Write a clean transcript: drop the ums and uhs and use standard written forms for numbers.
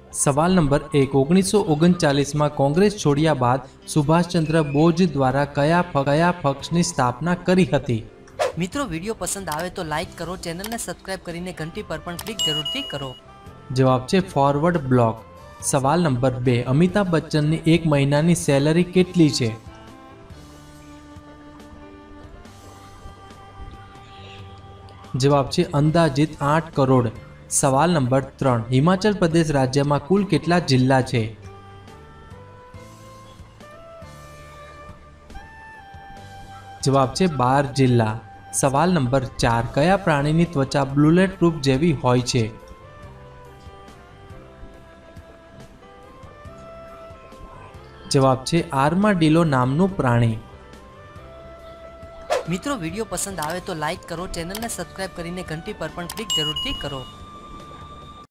सवाल नंबर 1, 1939 में कांग्रेस छोड़्या बाद सुभाषचंद्र बोज द्वारा कया पक्षनी स्थापना करी हती? मित्रों वीडियो पसंद आवे तो लाइक करो, चैनल ने सब्सक्राइब करीने घंटी पर पण क्लिक जरूरथी करो। जवाब छे फॉरवर्ड ब्लॉक। सवाल नंबर 2, अमिताभ बच्चन ની एक महीनानी सेलरी કેટલી છે? जवाब छे अंदाजित 8 करोड़। सवाल नंबर 3, हिमाचल प्रदेश राज्य में कुल કેટલા जिल्ला छे? जवाब छे 12 जिल्ला। सवाल नंबर 4, कया प्राणीनी त्वचा बुलेट प्रूफ जेवी होय छे? जवाब छे आर्माडिलो नामनु प्राणी। मित्रों वीडियो पसंद आवे तो लाइक करो, चैनल ने सब्सक्राइब करीने घंटी पर पण क्लिक जरूरथी करो।